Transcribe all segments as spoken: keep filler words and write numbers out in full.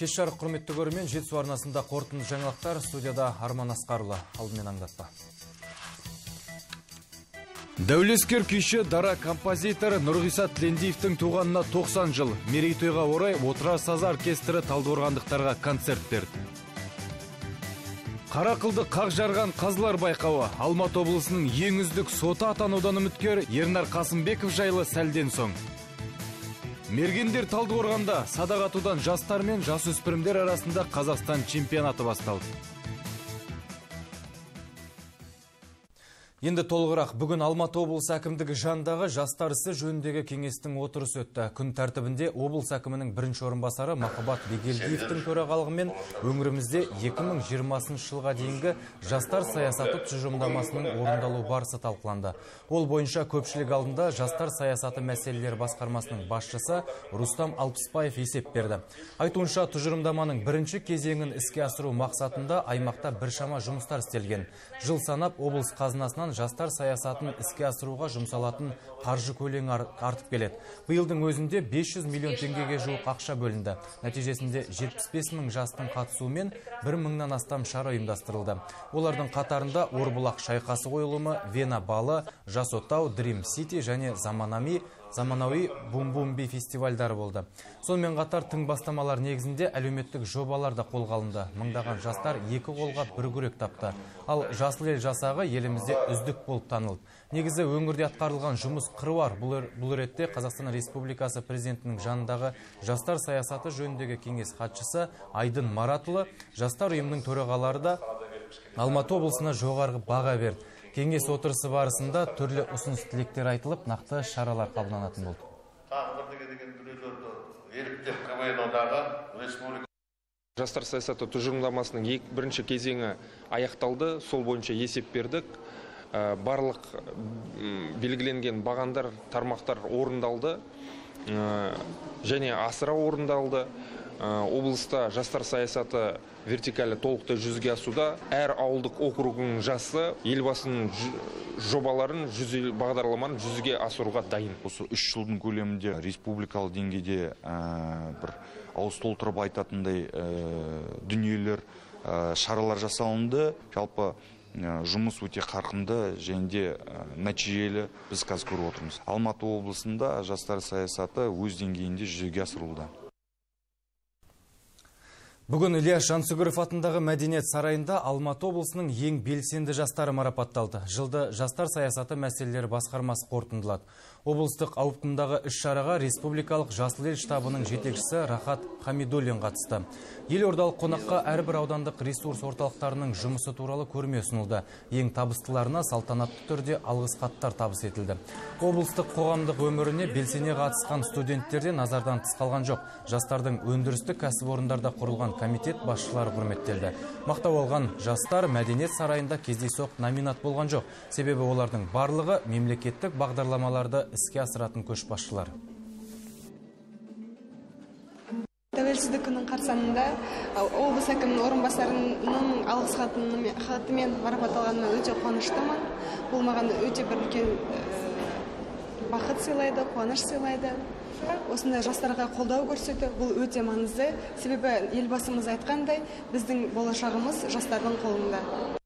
Кеш жарық құрметті көрермен, Жетісу арнасында қорытынды жаңалықтар, студияда Арман Асқарұлы. Алдымен аңдатпа. Дәулескер күйші дара композитор Нұрғиса Тілендиевтің туғанына тоқсан жыл. Мерейтойға орай Отырар сазы оркестрі талдықорғандықтарға концерт берді. Қарақылды қақ жарған қазылар байқауы. Алматы облысының ең үздік соты атанудан үміткер Ернар Қасымбеков жайлы сәлден соң. Мергендер Талдықорғанда садақ атудан жастар мен жасөспірімдер арасында Қазақстан чемпионаты басталды. Енді толығырақ, бүгін Алматы облысы әкімдігі жанындағы жастар ісі жөніндегі кеңестің отырысы өтті. Күн тәртібінде облыс әкімінің бірінші орынбасары Махаббат Бегелдиевтің төрағалығымен өңірімізде екі мың жиырмасыншы жылға дейінгі жастар саясаты тұжырымдамасының орындалу барысы талқыланды. Ол бойынша көпшілік алдында жастар саясаты мәселелері басқармасының басшысы Рустам Алпысбаев есеп берді. Айтуынша, тұжырымдаманың бірінші кезеңін іске асыру мақсатында аймақта біршама жұмыстар істелген. Жыл санап облыс қазынасынан жастар саясатын іске асыруға жұмсалатын қаржы көлемі артып келеді. Биылдың өзінде бес жүз миллион теңгеге жуық ақша бөлінді. Нәтижесінде жетпіс бес мың жастың қатысуымен бір мыңнан астам шара ұйымдастырылды. Олардың қатарында Орбұлақ шайқасы қойылымы, Вена балы, Жас отау, Дрим Сити және заманауи заманауи бум-бумби фестивальдары болды. Сонымен қатар тың бастамалар негізінде әлеуметтік жобалар да қолға алынды. Мыңдаған жастар екі қолға бір күрек тапты. Ал Жасыл ел жасағы елімізде үздік болып танылды. Негізі өңірде атқарылған жұмыс қыруар. Бұл ретте Қазақстан Республикасы президентінің жанындағы жастар саясаты жөніндегі кеңес хатшысы Айдын Маратұлы, жастар ұйымының төрағалары да Алматы облысына жоғарғы баға берді. Кеңес отырысы барысында түрлі ұсыныс тілектер айтылып, нақты шаралар қабылданатын болды. Жастар саясаты тұжырымдамасының бірінші кезеңі аяқталды, сол бойынша есеп бердік. Барлық белгіленген бағандар, тармақтар орындалды және асыра орындалды. Облыста жастар саясаты вертикалі толықтай жүзге асуда. Әр ауылдық округының жасы елбасының жобаларын, бағдарламаны жүзге асыруға дайын. Осы үш жылдың көлемінде республикалық деңгейде бір ауыз толтырып айтатындай дүниелер, шаралар жасалынды. Жалпы жұмыс өте қарқынды және нәтижелі біз қазір көріп отырмыз. Алматы облысында жастар саясаты өз деңгейінде жүзеге асырылуда. Бүгін Ильяс Жансүгіров атындағы Мәдениет сарайында Алматы облысының ең белсенді жастары марапатталды. Жылды жастар саясаты мәселелері басқармасы қорытындылады. Облыстық ауқымдағы іс-шараға республикалық Жасыл ел штабының жетекшісі Рахат Хамидуллин қатысты. Елордалық қонаққа әрбір аудандық ресурс орталықтарының жұмысы туралы көрме ұсынылды. Ең табыстыларына салтанатты түрде алғыс хаттар табыс етілді. Облыстық қоғамдық өміріне белсене қатысқан студенттерде назардан тыс қалған жоқ. Жастардың өндірістік кәсіпорындарда құрылған комитет басшылары құрметтелді. Мақтау алған жастар Мәдениет сарайында кездейсоқ номинат болған жоқ. Себебі олардың барлығы мемлекеттік бағдарламаларды іске асыратын көшбасшылар. Тәуелсіздік күнінің қарсаңында облыс әкімінің орынбасарының алғыс хатымен марапатталғанына өте қуаныштымын. Бұл маған өте бір үлкен бақыт сыйлайды, қуаныш сыйлайды. Осындай жастарға қолдау көрсету бұл өте маңызды. Себебі елбасымыз айтқандай, біздің болашағымыз жастардың қолында.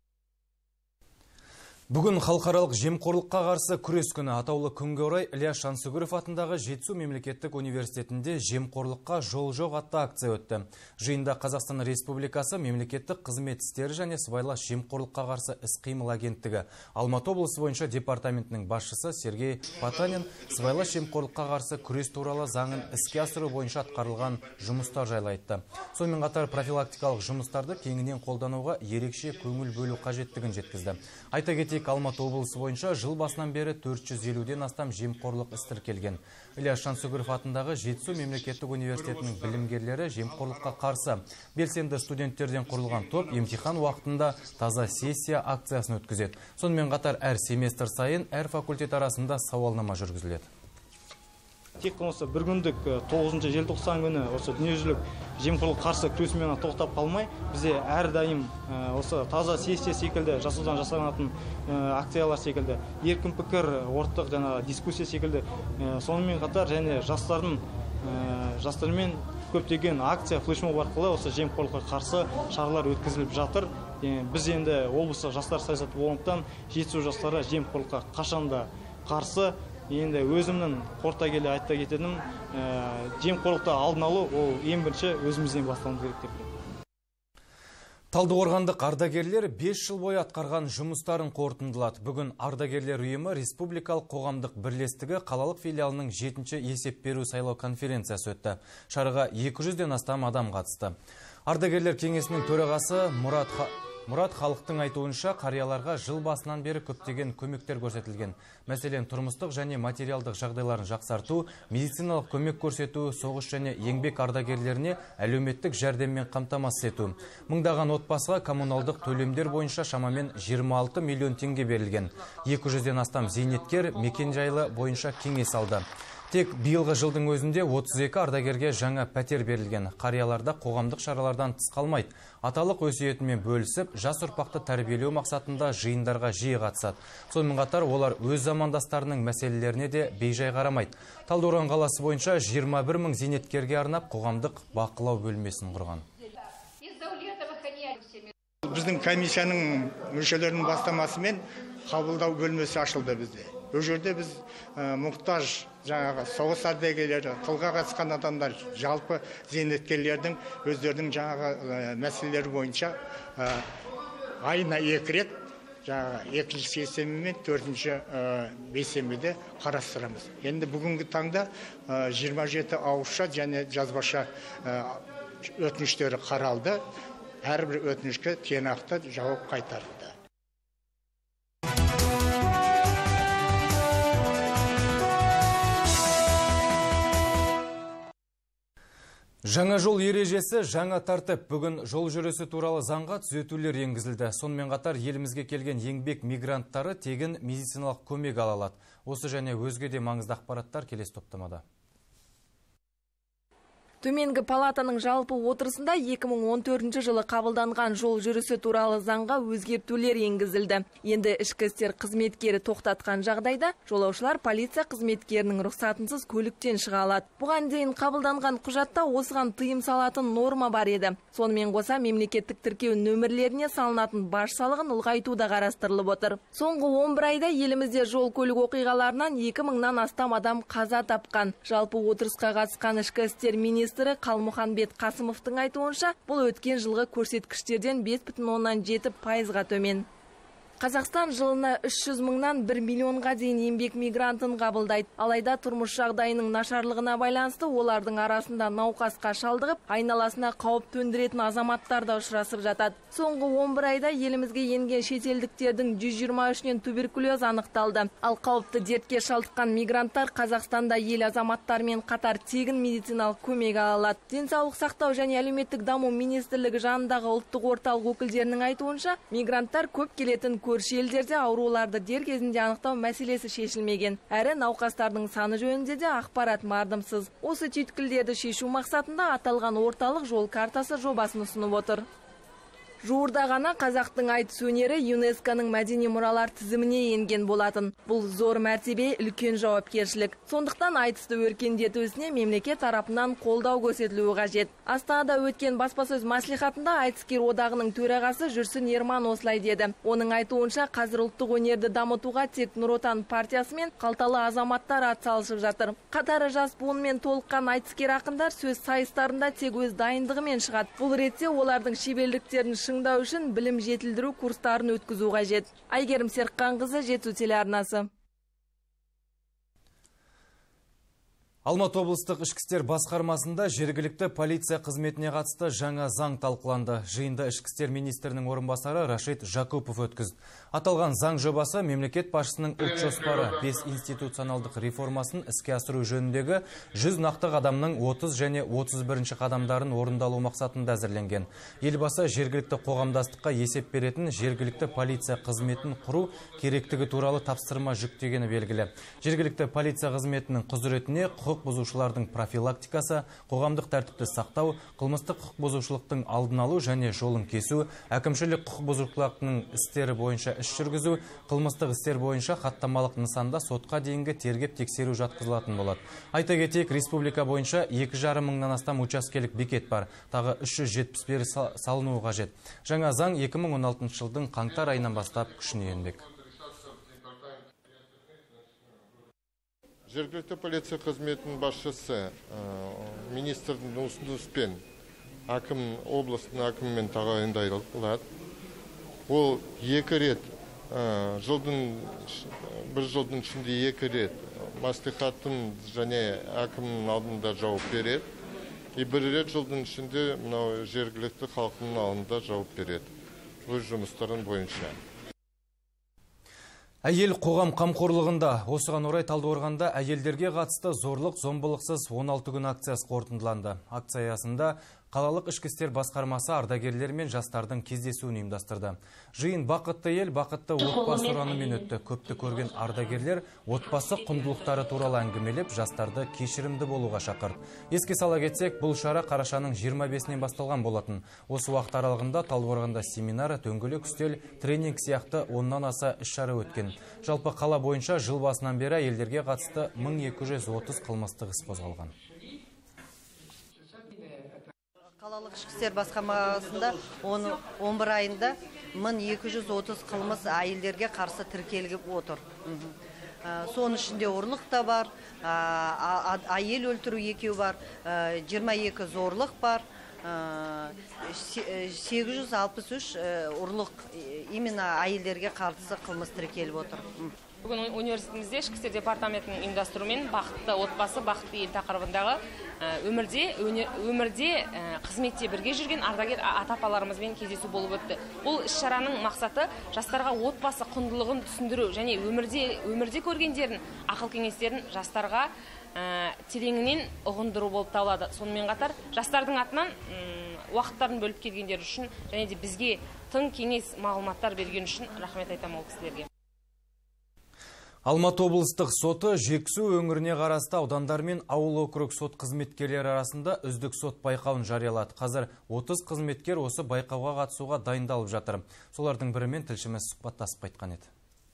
Бүгін халықаралық жемқорлыққа қарсы күрес күні. Атаулы күнге орай Ильяс Жансүгіров атындағы Жетісу мемлекеттік университетінде жемқорлыққа жол жоқ атты акция өтті. Жиында Қазақстан Республикасы мемлекеттік қызмет істері және сыбайлас жемқорлыққа қарсы іс-қимыл агенттігі Алматы облысы бойынша департаментінің басшысы Сергей Потанин сыбайлас жемқорлыққа қарсы күрес туралы заңын іске асыру бойынша атқарылған жұмыстар жайлы айтты. Сонымен қатар профилактикалық жұмыстарды кеңінен қолдануға ерекше көңіл бөлу қажеттігін жеткізді. Айта кетейік, Алматы облысы бойынша жыл басынан бері төрт жүз елуден астам жемқорлық іс тіркелген. Ильяс Жансүгіров атындағы Жетісу мемлекеттік университетінің білімгерлері жемқорлыққа қарсы белсенді студенттерден құрылған топ емтихан уақытында таза сессия акциясын өткізеді. Сонымен қатар әр семестр сайын әр факультет арасында сауалнама жүргізіледі. Тек осы бір күндік тоғызыншы желтоқсан күні осы дүниежүзілік жемқорлық қарсы күресімен тоқтап қалмай, бізде әрдайым осы таза сессия секілді, жасылдан жасалынатын акциялар секілді, еркін пікір, ортақ жаңа дискуссия секілді, сонымен қатар және жастардың жастармен көптеген акция, флешмоб арқылы осы жемқорлыққа қарсы шаралар өткізіліп жатыр. Біз енді облыстық жастар саясаты болғандықтан жетісу жастары жемқорлыққа қашанда қарсы. Енді өзімнің қорыта келе айта кететінім, жемқорлықты алдын алу ол ең бірінші өзімізден бастауымыз керек деп. Талдықорғандық ардагерлер бес жыл бойы атқарған жұмыстарын қорытындылады. Бүгін ардагерлер ұйымы Республикалық қоғамдық бірлестігі қалалық филиалының жетінші есеп беру сайлау конференциясы өтті. Шараға екі жүзден астам адам қатысты. Ардагерлер кеңесінің төрағасы Мұрат Мұрат халықтың айтуынша қарияларға жыл басынан бері көптеген көмектер көрсетілген. Мәселен, тұрмыстық және материалдық жағдайларын жақсарту, медициналық көмек көрсету, соғыс және еңбек ардагерлеріне әлеуметтік жәрдеммен қамтамасыз ету. Мыңдаған отбасыға коммуналдық төлемдер бойынша шамамен жиырма алты миллион теңге берілген. екі жүзден астам зейнеткер мекен жайлы бойынша кеңес алды. Тек биылғы жылдың өзінде отыз екі ардагерге жаңа пәтер берілген. Қарияларда қоғамдық шаралардан тыс қалмайды. Аталық өсиетімен бөлісіп, жас ұрпақты тәрбиелеу мақсатында жиындарға жиі қатысады. Сонымен қатар олар өз замандастарының мәселелеріне де бейжай қарамайды. Талдықорған қаласы бойынша жиырма бір мың зейнеткерге арнап қоғамдық бақылау бөлмесін құрған. Біздің комиссияның мүшелерінің бастамасымен қабылдау бөлмесі ашылды бізде. Бұл жерде біз мұқтаж жаңағы соғыс ардагерлері, тылға қатысқан адамдар, жалпы зейнеткерлердің өздерінің жаңағы мәселелері бойынша айына екі рет жаңағы екінші сейсенбі мен төртінші бейсенбіде қарастырамыз. Енді бүгінгі таңда жиырма жеті ауызша және жазбаша өтініштері қаралды. Әрбір өтінішке тиянақты жауап қайтарылды. Жаңа жол ережесі, жаңа тәртіп. Бүгін жол жүрісі туралы заңға түзетулер енгізілді. Сонымен қатар елімізге келген еңбек мигранттары тегін медициналық көмек ала алады. Осы және өзге де маңызды ақпараттар келесі топтамада. Төменгі палатаның жалпы отырысында екі мың он төртінші жылы қабылданған жол жүрісі туралы заңға өзгертулер енгізілді. Енді ішкі істер қызметкері тоқтатқан жағдайда жолаушылар полиция қызметкерінің рұқсатынсыз көліктен шыға алады. Бұған дейін қабылданған құжатта осыған тыйым салатын норма бар еді. Сонымен қоса мемлекеттік тіркеу нөмірлеріне салынатын баж салығын ұлғайту да қарастырылып отыр. Соңғы он бір айда елімізде жол көлік оқиғаларынан екі мыңнан астам адам қаза тапқан. Жалпы отырысқа қатысқан ішкі істер министрі Қалмұханбет Қасымовтың айтуынша, бұл өткен жылғы көрсеткіштерден бес бүтін оннан жеті пайызға төмен. Қазақстан жылына үш жүз мыңнан бір миллионға дейін еңбек мигрантын қабылдайды. Алайда тұрмыс жағдайының нашарлығына байланысты олардың арасында науқасқа шалдығып, айналасына қауіп төндіретін азаматтар да ұшырасып жатады. Соңғы он бір айда елімізге енген шетелдіктердің жүз жиырма үшінен туберкулез анықталды. Ал қауіпті дертке шалдыққан мигранттар Қазақстанда ел азаматтарымен қатар тегін медициналық көмек ала алады. Денсаулық сақтау және әлеуметтік даму министрлігі жанындағы ұлттық орталық өкілдерінің айтуынша, мигранттар көп келетін көрші елдерде ауруларды дер кезінде анықтау мәселесі шешілмеген. Әрі науқастардың саны жөнінде де ақпарат мардымсыз. Осы түйткілдерді шешу мақсатында аталған орталық жол картасы жобасын ұсынып отыр. Жуырда ғана қазақтың айтыс өнері ЮНЕСКО-ның мәдени мұралар тізіміне енген болатын. Бұл зор мәртебе, үлкен жауапкершілік. Сондықтан айтысты өркендету ісіне мемлекет тарапынан қолдау көрсетілуі қажет. Астанада өткен баспасөз мәслихатында айтыскер одағының төрағасы Жүрсін Ерман осылай деді. Оның айтуынша, қазір ұлттық өнерді дамытуға тек Нұр Отан партиясы мен қалталы азаматтар атсалысып жатыр. Қатары жас буынмен толыққан айтыскер ақындар сөз сайыстарында тек өз дайындығымен шығады. Бұл ретте олардың шеберліктерін шыңдау үшін білім жетілдіру курстарын өткізу қажет. Айгерім Серікқанқызы, Жетісу телеарнасы. Алматы облыстық ішкі істер басқармасында жергілікті полиция қызметіне қатысты жаңа заң талқыланды. Жиында ішкі істер министрінің орынбасары Рашид Жакупов өткізді. Аталған заң жобасы мемлекет басшысының ұлт жоспары бес институционалдық реформасын іске асыру жөніндегі жүз нақты қадамның отыз және отыз бірінші қадамдарын орындалу мақсатында әзірленген. Елбасы жергілікті қоғамдастыққа есеп беретін жергілікті полиция қызметін құру керектігі туралы тапсырма жүктегені белгілі. Жергілікті полиция қызметінің құзыретіне құқық құқық бұзушылардың профилактикасы, қоғамдық тәртіпті сақтау, қылмыстық құқық бұзушылықтың алдын алу және жолын кесу, әкімшілік құқық бұзушылықтың істері бойынша іс жүргізу, қылмыстық істер бойынша хаттамалық нысанда сотқа дейінгі тергеп тексеру жатқызылатын болады. Айта кетейік, республика бойынша екі жарым мыңнан астам учаскелік бекет бар, тағы үш жүз жетпіс бері салынуы қажет. Жаңа заң екі мың он алтыншы жылдың қаңтар айынан бастап күшіне енбек. Жергілікті полиция қызметінің басшысы министрдің ұсыныспен әкім облыстың әкімімен тағайындалады. Ол екі рет жылдың бір жылдың ішінде екі рет мәслихаттың және әкімнің алдында жауап береді. И бір рет жылдың ішінде мынау жергілікті халқының алдында жауап береді өз жұмыстарын бойынша. Әйел қоғам қамқорлығында. Осыған орай Талдықорғанда әйелдерге қатысты зорлық зомбылықсыз он алты күн акциясы қорытындыланды. Акция аясында қалалық ішкі істер басқармасы ардагерлер мен жастардың кездесуін ұйымдастырды. Жиын бақытты ел, бақытты отбасы ұранымен өтті. Көпті көрген ардагерлер отбасы құндылықтары туралы әңгімелеп, жастарды кешірімді болуға шақырды. Еске сала кетсек, бұл шара қарашаның жиырма бесінен басталған болатын. Осы уақыт аралығында Талдықорғанда семинар, дөңгелек үстел, тренинг сияқты оннан аса іс-шара өткен. Жалпы қала бойынша жыл басынан бері әйелдерге қатысты мың екі жүз отыз қылмыстық іс қозғалған. Қалалық ішкі істер басқармасында он бір айында мың екі жүз отыз қылмыс әйелдерге қарсы тіркеліп отыр. Соның ішінде ұрлық та бар, әйел өлтіру екеу бар, жиырма екі зорлық бар, сегіз жүз алпыс үш ұрлық именно әйелдерге қарсы қылмыс тіркеліп отыр. Бүгін университетімізде ішкі істер департаментінің ұйымдастыруымен бақытты отбасы, бақытты ел тақырыбындағы өмірде өмірде қызметте бірге жүрген ардагер ата-апаларымызбен кездесу болып өтті. Бұл іс-шараның мақсаты жастарға отбасы құндылығын түсіндіру және өмірде өмірде көргендерін, ақыл кеңестерін жастарға тереңінен ұғындыру болып табылады. Сонымен қатар жастардың атынан уақыттарын бөліп келгендер үшін және де бізге тың кеңес мағлұматтар берген үшін рахмет айтамын ол кісілерге. Алматы облыстық соты Жетісу өңіріне қарасты аудандар мен ауыл округ сот қызметкерлері арасында үздік сот байқауын жариялады. Қазір отыз қызметкер осы байқауға қатысуға дайындалып жатыр. Солардың бірімен тілшіміз сұхбаттасып қайтқан еді.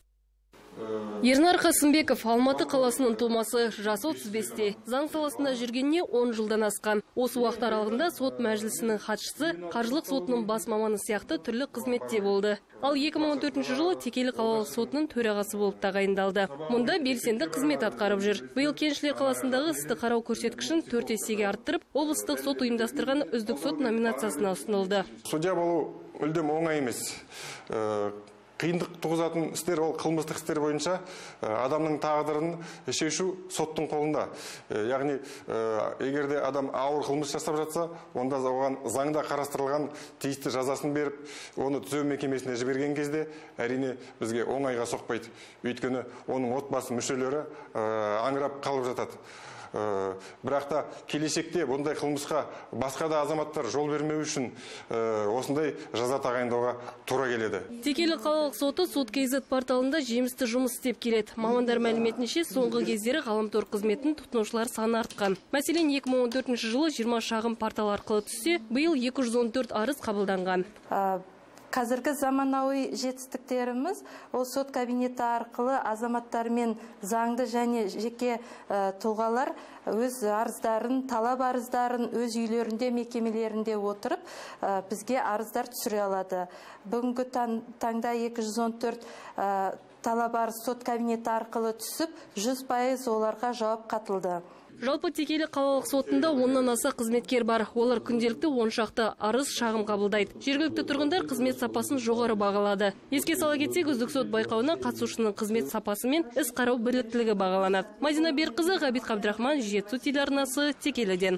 Ернар Қасымбеков Алматы қаласының тумасы, жасы отыз бесте. Заң саласында жүргеніне он жылдан асқан. Осы уақыт аралығында сот мәжілісінің хатшысы, қаржылық сотының бас маманы сияқты түрлі қызметте болды. Ал екі мың он төртінші жылы Текелі қалалық сотының төрағасы болып тағайындалды. Мұнда белсенді қызмет атқарып жүр. Биыл Кеншілер қаласындағы істі қарау көрсеткішін төрт есеге арттырып, облыстық сот ұйымдастырған үздік сот номинациясына ұсынылды. Судья болу мүлдем оңай емес. Қиындық туғызатын істер, ол қылмыстық істер бойынша адамның тағдырын шешу соттың қолында. Яғни, егерде адам ауыр қылмыс жасап жатса, онда оған заңда қарастырылған тиісті жазасын беріп, оны түзеу мекемесіне жіберген кезде, әрине бізге оңайға соқпайды. Өйткені оның отбасы мүшелері аңырап қалып жатады. Бірақ та келешекте бұндай қылмысқа басқа да азаматтар жол бермеу үшін осындай жаза тағайындауға тура келеді. Текелі қалалық соты сот кз порталында жемісті жұмыс істеп келеді. Мамандар мәліметінше соңғы кездері ғаламтор қызметін тұтынушылар саны артқан. Мәселен, екі мың он төртінші жылы жиырма шағым портал арқылы түссе, биыл екі жүз он төрт арыз қабылданған. Қазіргі заманауи жетістіктеріміз ол сот кабинеті арқылы азаматтармен заңды және жеке тұлғалар өз арыздарын, талап арыздарын өз үйлерінде, мекемелерінде отырып бізге арыздар түсіре алады. Бүгінгі таңда екі жүз он төрт талап арыз сот кабинеті арқылы түсіп, жүз пайыз оларға жауап қатылды. Жалпы Текелі қалалық сотында оннан аса қызметкер бар. Олар күнделікті он шақты арыз шағым қабылдайды. Жергілікті тұрғындар қызмет сапасын жоғары бағалады. Еске сала кетсек, үздік сот байқауына қатысушының қызмет сапасы мен іс қарау біліктілігі бағаланады. Мадина Берқызы, Ғабит Қабдрахман, Жетісу телеарнасы, Текеліден.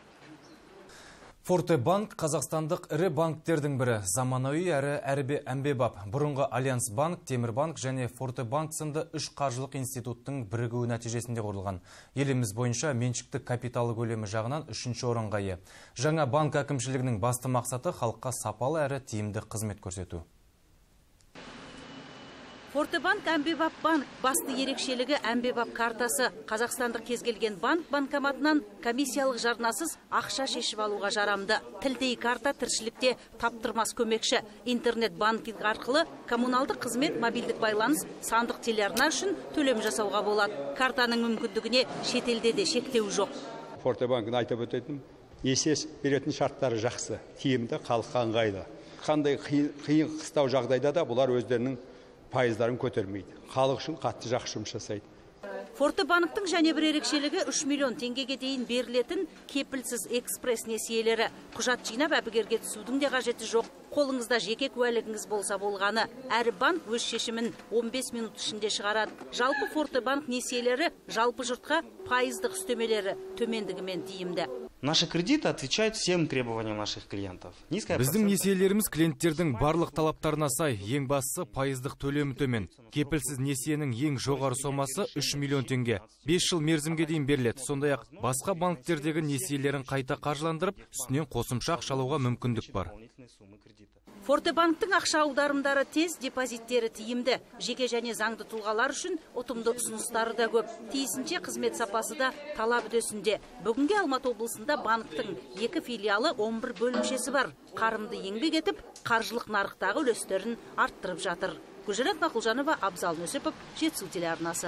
Форте банк қазақстандық ірі банктердің бірі. Заманауи әрі әрбе әмбебап. Бұрынғы Альянс банк, Темір банк және Форте банк сынды үш қаржылық институттың бірігуі нәтижесінде құрылған. Еліміз бойынша меншікті капиталы көлемі жағынан үшінші орынға ие. Жаңа банк әкімшілігінің басты мақсаты халыққа сапалы әрі тиімді қызмет көрсету. Фортебанк әмбебап банк. Басты ерекшелігі әмбебап картасы. Қазақстандық кез келген банк банкоматынан комиссиялық жарнасыз ақша шешіп алуға жарамды. Тілдей карта тіршілікте таптырмас көмекші. Интернет банкинг арқылы коммуналдық қызмет, мобильдік байланыс, сандық телеарна үшін төлем жасауға болады. Картаның мүмкіндігіне шетелде де шектеу жоқ. Фортебанктың айтып өтетін несие беретін шарттары жақсы, тиімді, халыққа ыңғайлы. Қандай қиын қыстау жағдайда да бұлар өздерінің пайыздарын көтермейді. Халық үшін қатты жақсы жұмыс жасайды. Фортебанктың және бір ерекшелігі үш миллион теңгеге дейін берілетін кепілсіз экспресс несиелері. Құжат жинап әбігерге түсудің де қажеті жоқ. Қолыңызда жеке куәлігіңіз болса болғаны. Әр банк өз шешімін он бес минут ішінде шығарады. Жалпы Фортебанк несиелері жалпы жұртқа пайыздық үстемелері төмендігімен тиімді. Наши кредиты отвечают всем требованиям наших клиентов. Біздің несиелеріміз клиенттердің барлық талаптарына сай. Ең бастысы пайыздық төлемі төмен. Кепілсіз несиенің ең жоғары сомасы үш миллион теңге. бес жыл мерзімге дейін беріледі. Сондай-ақ басқа банктердегі несиелерін қайта қаржыландырып, үстінен қосымша ақша алуға мүмкіндік бар. Фортебанктың ақша аударымдары тез, депозиттері тиімді. Жеке және заңды тұлғалар үшін ұтымды ұсыныстары да көп. Тиісінше қызмет сапасы да талап үдесінде. Бүгінге Алматы облысында банктың екі филиалы, он бір бөлімшесі бар. Қарымды еңбек етіп, қаржылық нарықтағы үлестерін арттырып жатыр. Гүлжарат Мақұлжанова, Абзал Нөсіпов, Жетісу телеарнасы.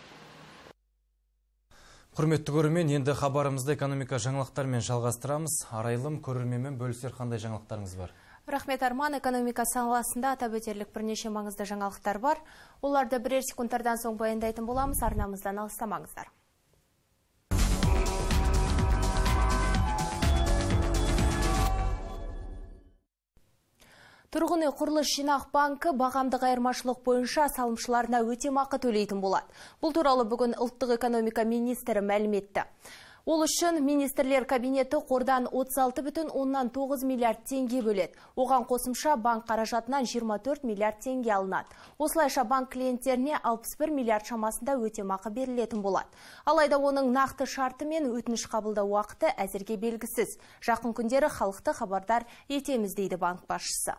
Құрметті көрермен, енді хабарымызды экономика жаңалықтармен жалғастырамыз. Арайлым, көрерменмен бөлісер қандай жаңалықтарыңыз бар? Рахмет, Арман. Экономика саласында атап өтерлік бірнеше маңызды жаңалықтар бар. Оларды бірер секундтардан соң баяндайтын боламыз. Арнамыздан алыстамаңыздар. Тұрғын үй құрылыс жинақ банкі бағамдық айырмашылық бойынша салымшыларына өтемақы төлейтін болады. Бұл туралы бүгін ұлттық экономика министрі мәлім етті. Ол үшін министрлер кабинеті қордан отыз алты бүтін оннан тоғыз миллиард теңге бөледі. Оған қосымша банк қаражатынан жиырма төрт миллиард теңге алынады. Осылайша банк клиенттеріне алпыс бір миллиард шамасында өтемақы берілетін болады. Алайда оның нақты шарты мен өтініш қабылдау уақыты әзірге белгісіз. Жақын күндері халықты хабардар етеміз дейді банк басшысы.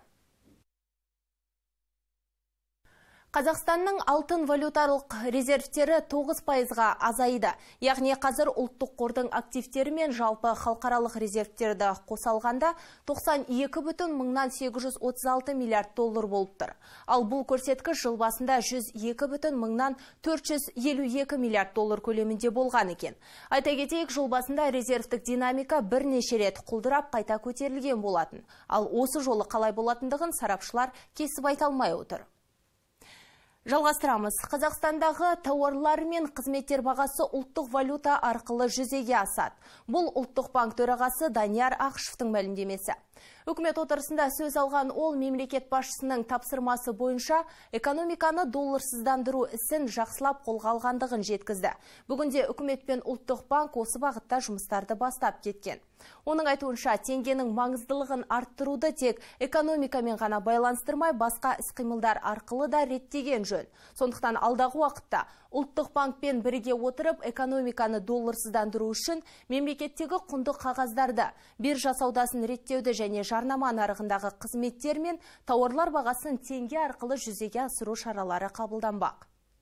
Қазақстанның алтын валюталық резервтері тоғыз пайызға азайды. Яғни қазір ұлттық қордың активтері мен жалпы халықаралық резервтерді қосалғанда тоқсан екі бүтін мыңнан сегіз жүз отыз алты миллиард доллар болып тұр. Ал бұл көрсеткіш жыл басында жүз екі бүтін мыңнан төрт жүз елу екі миллиард доллар көлемінде болған екен. Айта кетейік, жыл басында резервтік динамика бірнеше рет құлдырап қайта көтерілген болатын. Ал осы жолы қалай болатындығын сарапшылар кесіп айта алмай отыр. Жалғастырамыз. Қазақстандағы тауарлар мен қызметтер бағасы ұлттық валюта арқылы жүзеге асады. Бұл ұлттық банк төрағасы Данияр Ақышевтың мәлімдемесі. Үкімет отырысында сөз алған ол мемлекет басшысының тапсырмасы бойынша экономиканы долларсыздандыру ісін жақсылап қолға алғандығын жеткізді. Бүгінде үкімет пен ұлттық банк осы бағытта жұмыстарды бастап кеткен. Оның айтуынша, теңгенің маңыздылығын арттыруды тек экономикамен ғана байланыстырмай, басқа іс-қимылдар арқылы да реттеген жөн. Сондықтан алдағы уақытта ұлттық банкпен бірге отырып, экономиканы долларсыздандыру үшін мемлекеттегі құнды қағаздарды, биржа саудасын реттеуді және жарнама нарығындағы қызметтер мен тауарлар бағасын теңге арқылы жүзеге асыру шаралары қабылданбақ.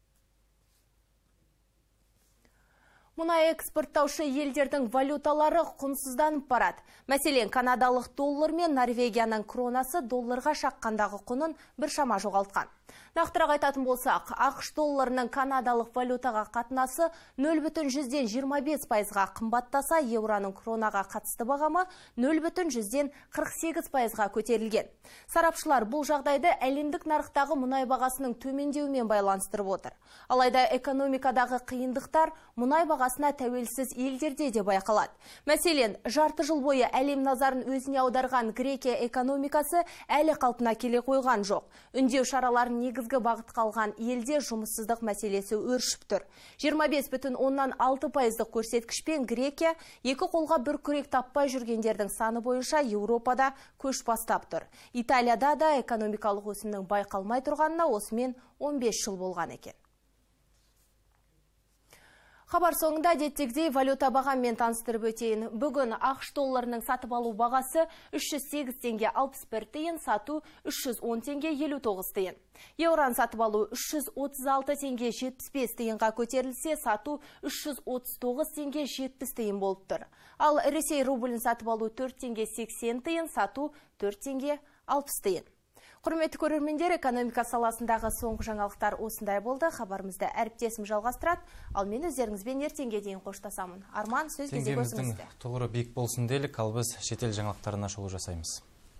Мұнай экспорттаушы елдердің валюталары құнсызданып барады. Мәселен, канадалық доллар мен Норвегияның кронасы долларға шаққандағы құнын біршама жоғалтқан. Нақтырақ айтатын болсақ, ақш долларының канадалық валютаға қатынасы нөл бүтін жүзден жиырма бес пайызға қымбаттаса, еуроның кронаға қатысты бағамы нөл бүтін жүзден қырық сегіз пайызға көтерілген. Сарапшылар бұл жағдайды әлемдік нарықтағы мұнай бағасының төмендеуімен байланыстырып отыр. Алайда экономикадағы қиындықтар мұнай бағасына тәуелсіз елдерде де байқалады. Мәселен, жарты жыл бойы әлем назарын өзіне аударған Грекия экономикасы әлі қалпына келе қойған жоқ. Үндеу шараларын негізгі бағыт қалған елде жұмыссыздық мәселесі өршіп тұр. жиырма бес бүтін оннан алты пайыздық көрсеткішпен Грекия екі қолға бір күрек таппай жүргендердің саны бойынша Еуропада көш бастап тұр. Италияда да экономикалық өсімнің байқалмай тұрғанына осымен он бес жыл болған екен. Хабар соңында әдеттегідей валюта бағаммен таныстырып өтейін. Бүгін ақш долларының сатып алу бағасы үш жүз сегіз теңге алпыс бір тиын, сату үш жүз он теңге елу тоғыз тиын. Еуран сатып алу үш жүз отыз алты теңге жетпіс бес тиынға көтерілсе, сату үш жүз отыз тоғыз теңге жетпіс тиын болып тұр. Ал Ресей рублін сатып алу төрт теңге сексен тиын, сату төрт теңге алпыс тиын. Құрметті көрермендер, экономика саласындағы соңғы жаңалықтар осындай болды. Хабарымызды әріптесім жалғастырады. Ал мен өздеріңізбен ертеңге дейін қоштасамын. Арман, сөз кезек өзіңізде. Тұғыры биік болсын делік, ал біз шетел жаңалықтарына шолу жасаймыз.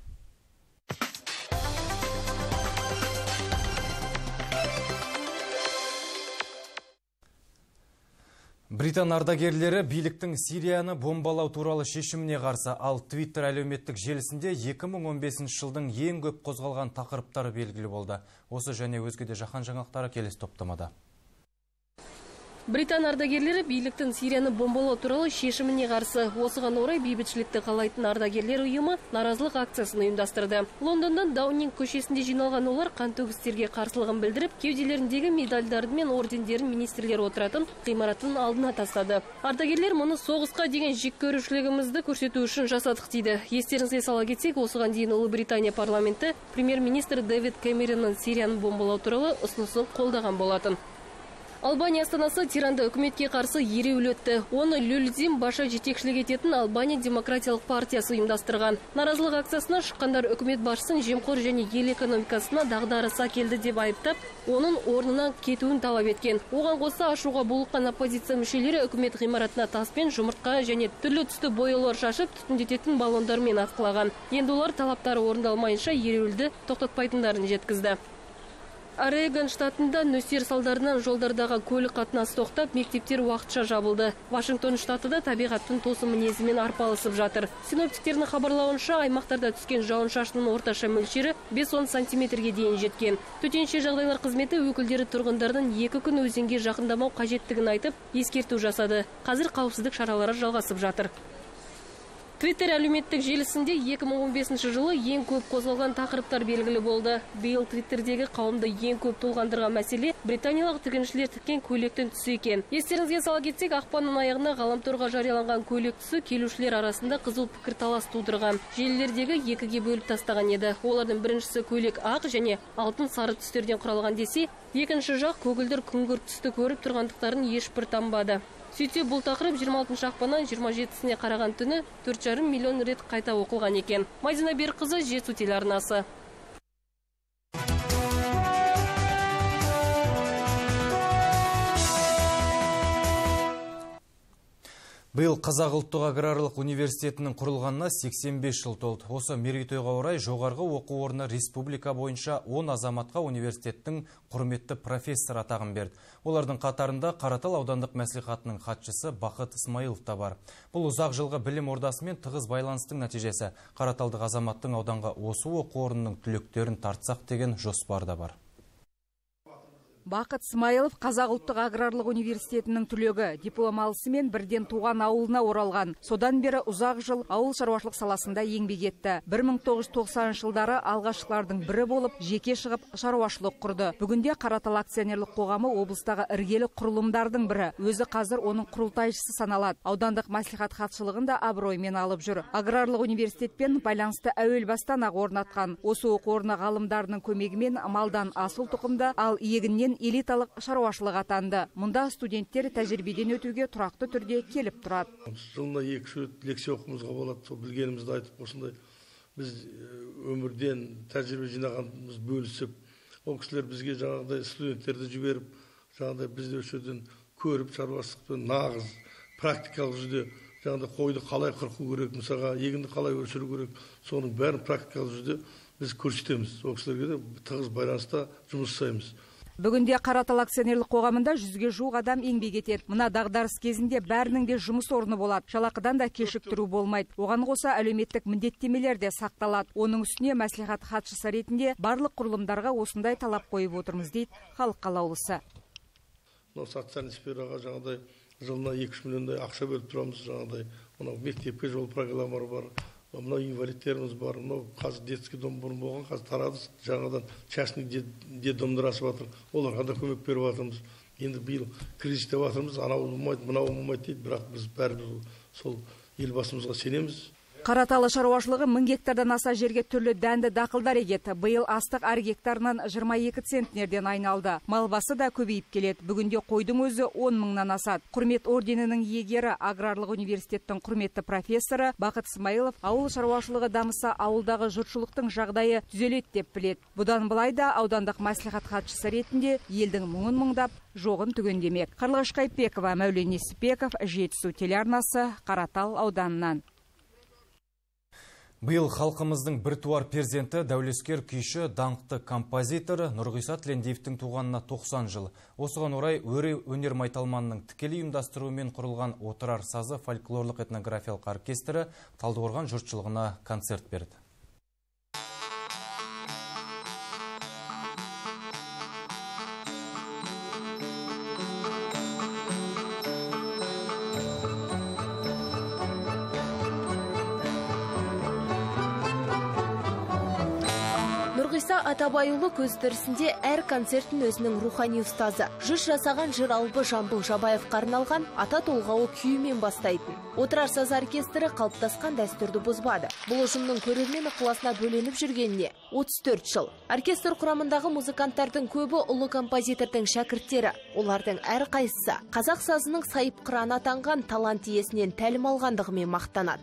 Британ ардагерлері биліктің Сирияны бомбалау туралы шешіміне қарсы, ал Twitter әлеуметтік желісінде екі мың он бесінші жылдың ең көп қозғалған тақырыптары белгілі болды. Осы және өзге де жаһан жаңалықтары келесі топтамада. Британ ардагерлері биліктің Сирияны бомбалау туралы шешіміне қарсы. Осыған орай бейбітшілікті қалайтын ардагерлер ұйымы наразылық акциясын ұйымдастырды. Лондондан Даунинг көшесінде жиналған олар қантөгістерге қарсылығын білдіріп, кеуделеріндегі медальдары мен ордендерін министрлер отыратын ғимараттың алдына тастады. Ардагерлер мұны соғысқа деген жек көрушілігімізді көрсету үшін жасадық дейді. Естеріңізге сала кетсек, осыған дейін Ұлыбритания парламенті премьер-министр Дэвид Кэмеронның Сирияны бомбалау туралы ұсынысын қолдаған болатын. Албания астанасы Тиранда үкіметке қарсы ереуіл өтті. Оны Люльзим башы жетекшілік ететін Албания демократиялық партиясы ұйымдастырған. Наразылық акциясына шыққандар үкімет басшысын жемқор және ел экономикасына дағдарыса келді деп айыптап, оның орнынан кетуін талап еткен. Оған қоса ашуға булыққан оппозиция мүшелері үкімет ғимаратына таспен, жұмыртқа және түрлі түсті бояулар шашып, түтіндететін баллондармен атқылаған. Енді олар талаптары орындалмайынша ереуілді тоқтатпайтындарын жеткізді. Орегон штатында нөсер салдарынан жолдардағы көлік қатынасы тоқтап, мектептер уақытша жабылды. Вашингтон штаты да табиғаттың тосы мінезімен арпалысып жатыр. Синоптиктердің хабарлауынша, аймақтарда түскен жауын-шашынның орташа мөлшері бес-он сантиметрге дейін жеткен. Төтенше жағдайлар қызметі өкілдері тұрғындардың екі күн өзенге жақындамау қажеттігін айтып, ескерту жасады. Қазір қауіпсіздік шаралары жалғасып жатыр. Twitter әлеуметтік желісінде екі мың он бесінші жылы ең көп қозғалған тақырыптар белгілі болды. Биыл Twitterдегі қауымды ең көп толғандырған мәселе британиялық тігіншілер тіккен көйлектің түсі екен. Естеріңізге сала кетсек, ақпанның аяғында ғаламторға жарияланған көйлек түсі келушілер арасында қызу пікірталас тудырған. Желілердегі екіге бөліп тастаған еді. Олардың біріншісі көйлек ақ және алтын сары түстерден құралған десе, екінші жақ көгілдір күңгірт түсті көріп тұрғандықтарын ешбір танбады. Сөйтсе, бұл тақырып жиырма алтыншы ақпаннан жиырма жетісіне қараған түні төрт жарым миллион рет қайта оқылған екен. Майзина Берқызы, Жетісу телеарнасы. Биыл Қазақ ұлттық аграрлық университетінің құрылғанына сексен бес жыл толды. Осы мерейтойға орай жоғарғы оқу орны республика бойынша он азаматқа университеттің құрметті профессор атағын берді. Олардың қатарында Қаратал аудандық мәслихатының хатшысы Бақыт Исмаилов та бар. Бұл ұзақ жылғы білім ордасымен тығыз байланыстың нәтижесі. Қараталдық азаматтың ауданға осы оқу орнының түлектерін тартсақ деген жоспар да бар. Бақыт Смайылов Қазақ ұлттық аграрлық университетінің түлегі, диплом алысымен бірден туған ауылына оралған. Содан бері ұзақ жыл ауыл шаруашылық саласында еңбек етті. бір мың тоғыз жүз тоқсаныншы жылдары алғашқылардың бірі болып, жеке шығып шаруашылық құрды. Бүгінде Қаратал акционерлік қоғамы облыстағы іргелі құрылымдардың бірі. Өзі қазір оның құрылтайшысы саналады. Аудандық мәслихат хатшылығын да абыроймен алып жүр. Аграрлық университетпен байланысты әуел бастан ақ орнатқан. Осы оқу орны ғалымдарының көмегімен малдан асыл тұқымды, ал егіннен элиталық шаруашылық атанды. Мұнда студенттер тәжірибеден өтуге тұрақты түрде келіп тұрады. Жылына екі рет лекция оқуымызға болады. Сол білгенімізді айтып, осындай біз өмірден тәжірибе жинағанымыз бөлісіп, ол кісілер бізге жаңағыдай студенттерді жіберіп, жаңағыдай бізде өшеден көріп шаруашылықты нағыз практикалық жүзде жаңағыдай қойды қалай қырқу керек, мысалға егінді қалай өшіру керек, соның бәрін практикалық жүзде біз көрсетеміз. Ол кісілерге де тығыз байланыста жұмыс жасаймыз. Бүгінде Қаратал акционерлік қоғамында жүзге жуық адам еңбек етеді. Мына дағдарыс кезінде бәрінің де жұмыс орны болады. Жалақыдан да кешіктіру болмайды. Оған қоса әлеуметтік міндеттемелер де сақталады. Оның үстіне мәслихат хатшысы ретінде барлық құрылымдарға осындай талап қойып отырмыз дейді халық қалаулысы. Мынау социальный сфераға жаңағыдай жылына екі үш миллиондай ақша бөліп тұрамыз. Жаңағыдай мынау мектепке жол программалары бар. Мынау инвалидтеріміз бар, мынау қазір детский дом бұрын болған, қазір тарады, жаңадан частный детдомдар ашып жатыр, оларға да көмек беріп жатырмыз. енді биыл кризис деп жатырмыз, анау болмайды, мынау болмайды дейді, бірақ біз бәрібір сол елбасымызға сенеміз. Қараталы шаруашылығы мың гектардан аса жерге түрлі дәнді дақылдар егеді. Биыл астық әр гектарынан жиырма екі центнерден айналды. Мал басы да көбейіп келеді. Бүгінде қойдың өзі он мыңнан асады. Құрмет орденінің иегері, Аграрлық университеттің құрметті профессоры Бақыт Смайылов ауыл шаруашылығы дамыса, ауылдағы жұртшылықтың жағдайы түзеледі деп біледі. Бұдан былай да аудандық мәслихат хатшысы ретінде елдің мұңын мұңдап, жоғын түгендемек. Қарлығаш Қайпекова, Мәулен Несіпбеков, Жетісу телеарнасы, Қаратал ауданынан. Биыл халқымыздың біртуар перзенті, дәулескер күйші, даңқты композитор Нұрғиса Тілендиевтің туғанына тоқсан жыл. Осыған орай Өре өнер майталманының тікелей ұйымдастыруымен құрылған Отырар сазы фольклорлық этнографиялық оркестрі Талдықорған жұртшылығына концерт берді. Нұрғиса Атабайұлы көз тірісінде әр концертін өзінің рухани ұстазы. Жүз жасаған жыр албы Жамбыл Жабаевқа арналған ата толғауы күйімен бастайтын. Отырар саз оркестрі қалыптасқан дәстүрді бұзбады. Бұл ұжымның көрермен ықыласына бөленіп жүргеніне отыз төрт жыл. Оркестр құрамындағы музыканттардың көбі ұлы композитордың шәкірттері. Олардың әр қайсысы қазақ сазының сайып қыран атанған талант иесінен тәлім алғандығымен мақтанады.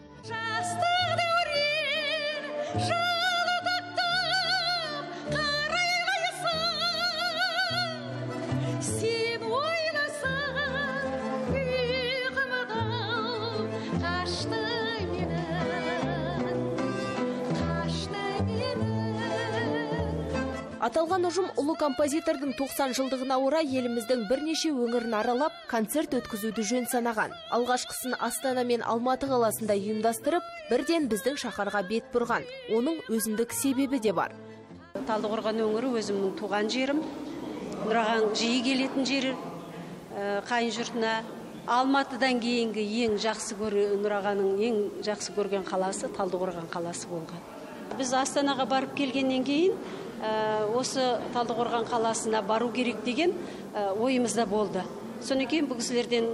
Аталған ұжым ұлы композитордың тоқсан жылдығына орай еліміздің бірнеше өңірін аралап, концерт өткізуді жөн санаған. Алғашқысын Астана мен Алматы қаласында ұйымдастырып, бірден біздің шаһарға бет бұрған. Оның өзіндік себебі де бар. Талдықорған өңірі өзімнің туған жерім, Нұраған жиі келетін жері, қайын жұртына. Алматыдан кейінгі ең жақсы Нұрағаның ең жақсы көрген қаласы Талдықорған қаласы болған. Біз Астанаға барып келгеннен кейін осы Талдықорған қаласына бару керек деген ойымызда болды. Содан кейін бұл кісілерден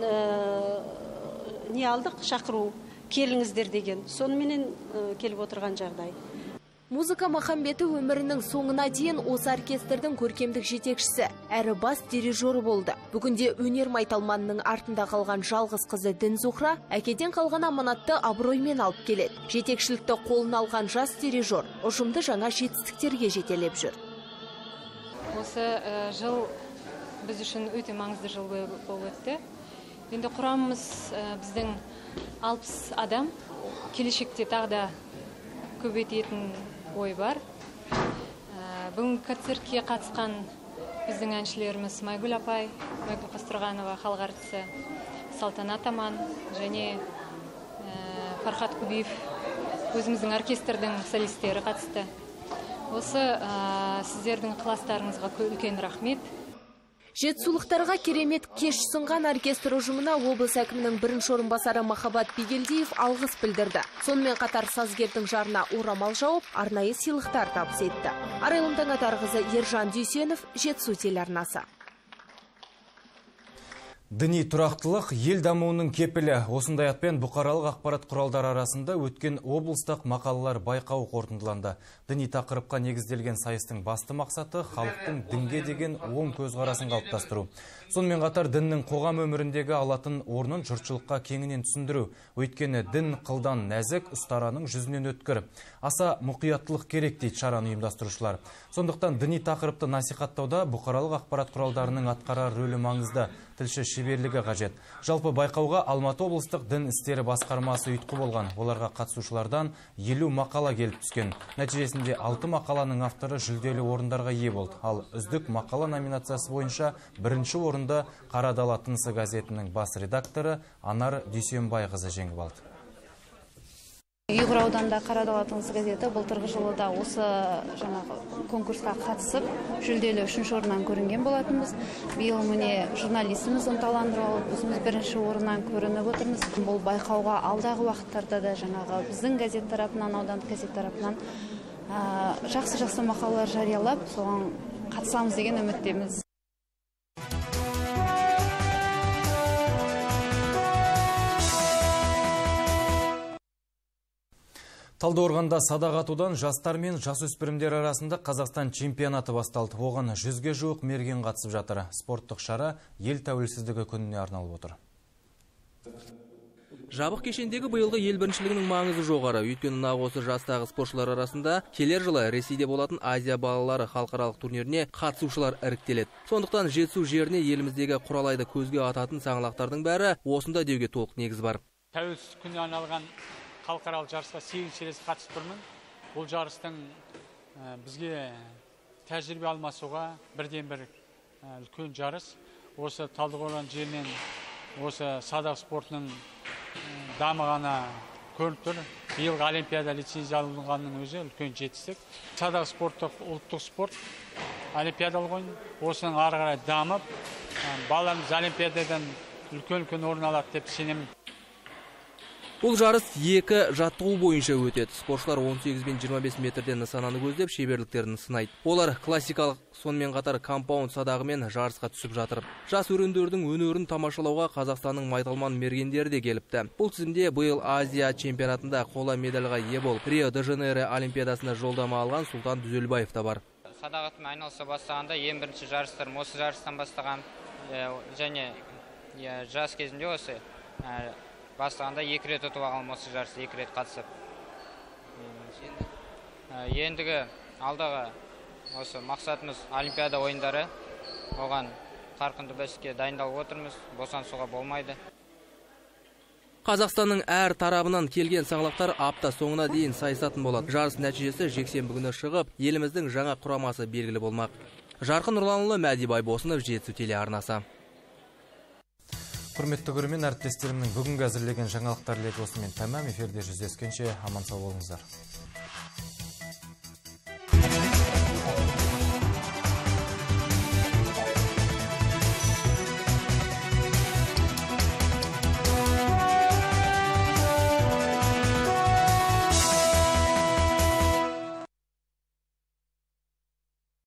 не алдық, шақыру, келіңіздер деген. Соныменен келіп отырған жағдай. Музыка Махамбеті өмірінің соңына дейін осы оркестрдің көркемдік жетекшісі, әрі бас дирижері болды. Бүгінде өнер майталманының артында қалған жалғыз қызы Дінзухра әкеден қалған аманатты абыроймен алып келеді. Жетекшілікті қолына алған жас дирижер ұжымды жаңа жетістіктерге жетелеп жүр. Осы жыл біз үшін өте маңызды жыл болып өтті. Енді құрамымыз біздің алпыс адам, келешекте тағы да көбейтетін ой бар. Бүгін концертке қатысқан біздің әншілеріміз Майгүл апай, Майгүл Қастырғанова, халық әртісі, Салтанат Аман және Фархат Кубиев, өзіміздің оркестрдің солистері қатысты. Осы сіздердің ықыластарыңызға үлкен рахмет. Жетісулықтарға керемет кеш ұсынған оркестр ұжымына облыс әкімінің бірінші орынбасары Махаббат Бигелдиев алғыс білдірді. Сонымен қатар сазгердің жарына орамал жауып, арнайы сыйлықтар табыс етті. Арайлым Таңатарқызы, Ержан Дүйсенов, Жетісу телеарнасы. Діни тұрақтылық ел дамуының кепілі. Осындай атпен бұқаралық ақпарат құралдары арасында өткен облыстық мақалалар байқауы қорытындыланды. Діни тақырыпқа негізделген сайыстың басты мақсаты халықтың дінге деген оң көзқарасын қалыптастыру. Сонымен қатар діннің қоғам өміріндегі алатын орнын жұртшылыққа кеңінен түсіндіру. Өйткені дін қылдан нәзік, ұстараның жүзінен өткір. Аса мұқияттылық керек дейді шараны ұйымдастырушылар. Сондықтан діни тақырыпты насихаттауда бұқаралық ақпарат құралдарының атқарар рөлі маңызды. Тілші шеберлігі қажет. Жалпы байқауға Алматы облыстық дін істері басқармасы ұйытқы болған. Оларға қатысушылардан елу мақала келіп түскен. Нәтижесінде алты мақаланың авторы жүлделі орындарға ие болды. Ал үздік мақала номинациясы бойынша бірінші орынды Қара дала тынысы газетінің бас редакторы Анар Дүйсенбайқызы жеңіп алды. Ұйғыр ауданында Қара дала тынысы газеті былтырғы жылы да осы жаңағы конкурсқа қатысып, жүлделі үшінші орыннан көрінген болатынбыз. Биыл міне журналистіміз ынталандырып алып, өзіміз бірінші орыннан көрініп отырмыз. Бұл байқауға алдағы уақыттарда да жаңағы біздің газет тарапынан, аудандық газет тарапынан жақсы-жақсы мақалалар жариялап, соған қатысамыз деген үміттеміз. Талдықорғанда садақ атудан жастар мен жасөспірімдер арасында Қазақстан чемпионаты басталды. Оған жүзге жуық мерген қатысып жатыр. Спорттық шара ел тәуелсіздігі күніне арналып отыр. Жабық кешендегі биылғы ел біріншілігінің маңызы жоғары. Өйткені нақ осы жастағы спортшылар арасында келер жылы Ресейде болатын Азия балалары халықаралық турниріне қатысушылар іріктеледі. Сондықтан жетісу жеріне еліміздегі құралайды көзге ататын саңлақтардың бәрі осында деуге толық негіз бар. Тәуелсіздік күніне арналған халықаралық жарысқа сегізінші рет қатысып тұрмын. Бұл жарыстың бізге тәжірибе алмасуға бірден бір үлкен жарыс. Осы Талдықорған жерінен осы садақ спортының дамығаны көрініп тұр. Биылғы Олимпиада лицензия алынғанның өзі үлкен жетістік. Садақ спорттық ұлттық спорт, олимпиадалық ойын. Осының ары қарай дамып, балаларымыз олимпиададан үлкен-үлкен орын алады деп сенемін. Бұл жарыс екі жаттығу бойынша өтеді. Спортшылар он сегіз бен жиырма бес метрден нысананы көздеп шеберліктерін сынайды. Олар классикалық сонымен қатар компаунд садағымен жарысқа түсіп жатыр. Жас өрендердің өнерін тамашалауға Қазақстанның майталман мергендері де келіпті. Бұл тізімде биыл Азия чемпионатында қола медальға ие болып, Рио-де-Жанейро олимпиадасына жолдама алған Сұлтан Дүзелбаев та бар. Садақ атумен айналыса бастағанда ең бірінші жарыстарым осы жарыстан бастаған, және жас кезімде осы бастағанда екі рет ұтып алғанмын, осы жарысқа екі рет қатысып. Ендігі алдағы осы мақсатымыз олимпиада ойындары. Оған қарқынды бәсекеге дайындалып отырмыз, босаңсуға болмайды. Қазақстанның әр тарабынан келген саңлақтар апта соңына дейін сайысатын болады. Жарыс нәтижесі жексенбі күні шығып, еліміздің жаңа құрамасы белгілі болмақ. Жарқын Нұрланұлы, Мәди Байбосынов, Жетісу телеарнасы. Құрметті көрермен, әріптестерімнің бүгінгі әзірлеген жаңалықтар легі осымен тәмам. Эфирде жүздескенше аман сау болыңыздар.